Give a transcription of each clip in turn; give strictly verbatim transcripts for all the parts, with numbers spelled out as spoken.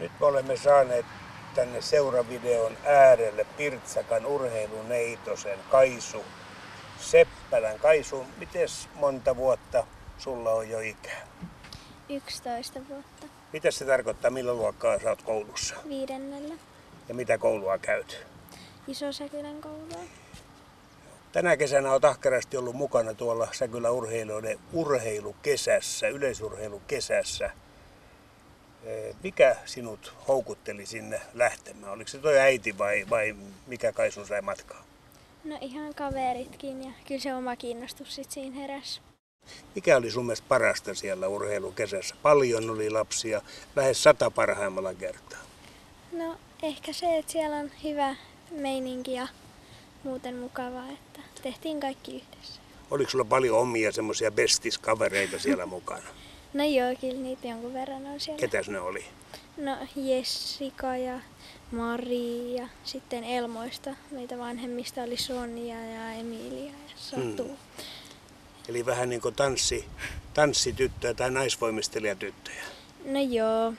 Nyt me olemme saaneet tänne seuravideon äärelle Pirtsakan urheiluneitosen Kaisu Seppälän. Kaisu, mites monta vuotta sulla on jo ikää? yksitoista vuotta. Mitä se tarkoittaa, millä luokkaa sä oot koulussa? Viidennellä. Ja mitä koulua käyt? Iso-Säkylän koulua. Tänä kesänä olet ahkerasti ollut mukana tuolla Säkylän urheilijoiden urheilukesässä, yleisurheilukesässä. Mikä sinut houkutteli sinne lähtemään? Oliko se toi äiti vai, vai mikä Kaisun sai matkaa? No ihan kaveritkin ja kyllä se oma kiinnostus sit siinä heräsi. Mikä oli sun mielestä parasta siellä urheilukesässä? Paljon oli lapsia, lähes sata parhaimmalla kertaa. No ehkä se, että siellä on hyvä meininki ja muuten mukavaa, että tehtiin kaikki yhdessä. Oliko sulla paljon omia semmoisia bestiskavereita siellä mukana? No joo, kyllä niitä jonkun verran on siellä. Ketäs ne oli? No Jessica ja Mari ja sitten Elmoista. Meitä vanhemmista oli Sonja ja Emilia ja Satu. Hmm. Eli vähän niin kuin tanssi, tanssityttöjä tai naisvoimistelijatyttöjä. No joo.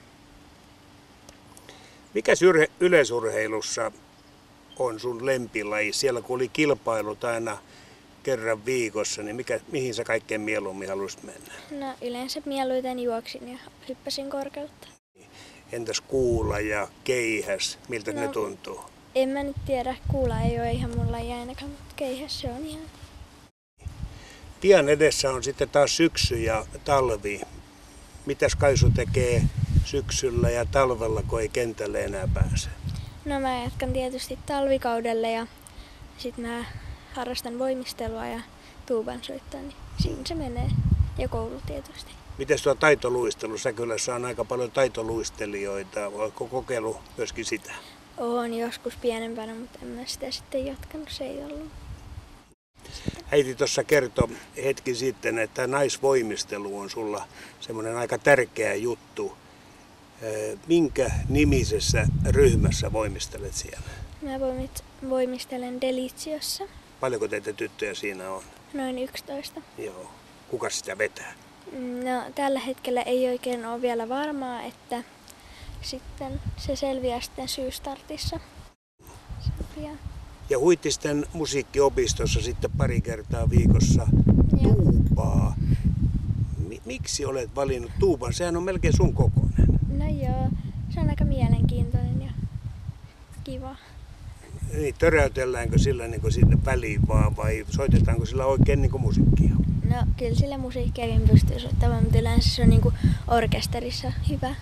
Mikä yleisurheilussa on sun lempilaji? Siellä kun oli kilpailut aina kerran viikossa, niin mikä, mihin sä kaikkein mieluummin haluaisit mennä? No yleensä mieluiten juoksin ja hyppäsin korkeutta. Entäs kuula ja keihäs, miltä no, ne tuntuu? En mä nyt tiedä, kuula ei ole ihan mun laji ainakaan, mutta keihäs se on ihan. Pian edessä on sitten taas syksy ja talvi. Mitäs Kaisu tekee syksyllä ja talvella, kun ei kentälle enää pääse? No mä jatkan tietysti talvikaudelle ja sit mä harrastan voimistelua ja tuuban soittaa, niin siinä se menee. Ja koulu tietysti. Mites tuo taitoluistelu? Säkylässä on aika paljon taitoluistelijoita. Oletko kokeillut myöskin sitä? Oon joskus pienempänä, mutta en mä sitä sitten jatkanut. Se ei ollut. Äiti tuossa kertoi hetki sitten, että naisvoimistelu on sulla semmoinen aika tärkeä juttu. Minkä nimisessä ryhmässä voimistelet siellä? Mä voimistelen Delitsiossa. Paljonko teitä tyttöjä siinä on? Noin yksitoista. Joo. Kuka sitä vetää? No tällä hetkellä ei oikein ole vielä varmaa, että sitten se selviää sitten syystartissa. Pian. Ja Huittisten musiikkiopistossa sitten pari kertaa viikossa Joo. tuubaa. Miksi olet valinnut tuuban? Sehän on melkein sun kokoinen. No joo, se on aika mielenkiintoinen ja kiva. Niin, töräytelläänkö sillä niin kuin sinne väliin vaan vai soitetaanko sillä oikein niin kuin musiikkia? No kyllä sillä musiikkiakin pystyy soittamaan, mutta yleensä se on niin kuin orkesterissa hyvä.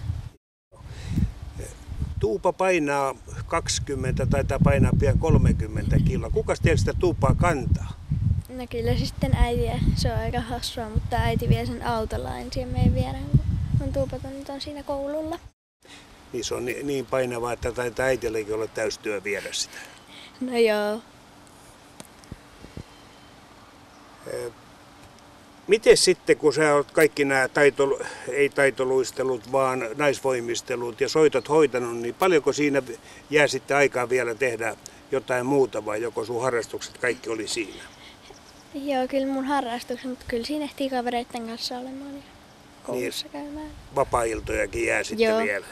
Tuupa painaa kaksikymmentä, taitaa painaa pian kolmekymmentä kiloa. Kukas teillä sitä tuupaa kantaa? No kyllä se sitten äiti, se on aika hassua, mutta äiti vie sen autolla ensin me ei viedä, kun mun tuupaton on siinä koululla. Niin se on niin painavaa, että taitaa äitilläkin olla täystyö viedä sitä. No joo. Miten sitten, kun sä olet kaikki nämä taito, ei taitoluistelut, vaan naisvoimistelut ja soitot hoitanut, niin paljonko siinä jää sitten aikaa vielä tehdä jotain muuta vai joko sun harrastukset kaikki oli siinä? Joo, kyllä mun harrastukset, mutta kyllä siinä ehtii kavereiden kanssa olemaan ja koulussa niin, käymään. Vapaa-iltojakin jää sitten Joo. vielä.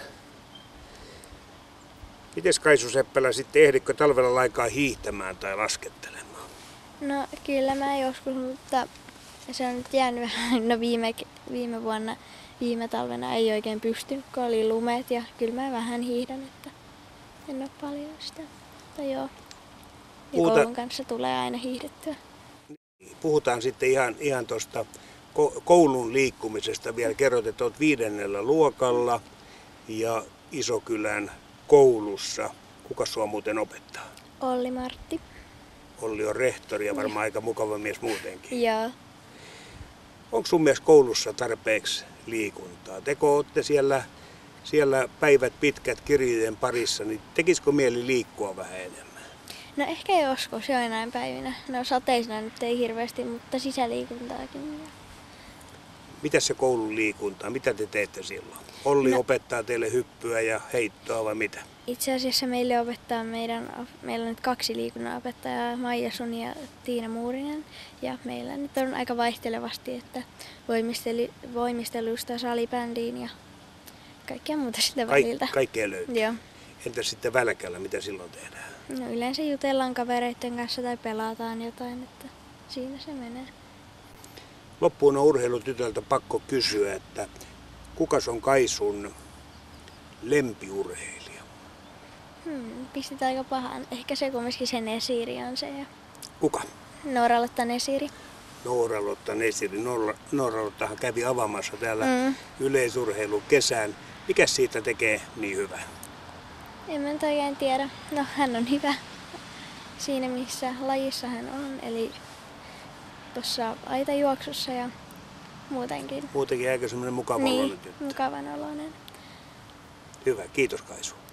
Mites Kaisu Seppälä sitten, ehditkö talvella laikaa hiihtämään tai laskettelemaan? No kyllä mä joskus, mutta se on nyt jäänyt vähän, no viime, viime vuonna, viime talvena ei oikein pystynyt, kun oli lumet ja kyllä mä vähän hiihdän, että en ole paljon sitä. Mutta joo, ja Puhuta... koulun kanssa tulee aina hiihdettyä. Puhutaan sitten ihan, ihan tuosta koulun liikkumisesta vielä. Kerrot, että olet viidennellä luokalla ja Isokylän koulussa. Kuka sua muuten opettaa? Olli Martti. Olli on rehtori ja varmaan aika mukava mies muutenkin. Joo. Onko sun mielestä koulussa tarpeeksi liikuntaa? Teko olette siellä, siellä päivät pitkät kirjojen parissa, niin tekisikö mieli liikkua vähän enemmän? No ehkä joskus joinain päivinä. No sateisena nyt ei hirveästi, mutta sisäliikuntaakin. Mitä se koulun liikuntaa? Mitä te teette silloin? Olli no, opettaa teille hyppyä ja heittoa vai mitä? Itse asiassa meille opettaa meidän, meillä on nyt kaksi liikunnanopettajaa, Maija Suni ja Tiina Muurinen. Ja meillä nyt on aika vaihtelevasti, että voimistelu, voimistelusta salibändiin ja kaikkea muuta sitä Kaik, väliltä. kaikkea löytyy. Joo. Entä sitten Välkällä, mitä silloin tehdään? No yleensä jutellaan kavereiden kanssa tai pelataan jotain, että siinä se menee. Loppuun on urheilutytöltä pakko kysyä, että kukas on Kaisun lempiurheilija? Hmm, pistit aika pahan. Ehkä se kumminkin se Nesiri on se. Ja Kuka? Noora-Lotta Nesiri. Noora-Lotta Nesiri. Noora- Noora-Lottahan kävi avaamassa täällä Mm. yleisurheilu kesään. Mikä siitä tekee niin hyvää? En mä nyt oikein tiedä. No hän on hyvä siinä missä lajissa hän on. Eli tuossa aitajuoksussa ja muutenkin. Muutenkin aika semmoinen mukava Niin, oloinen tyttö. mukavan oloinen. Hyvä, kiitos Kaisu.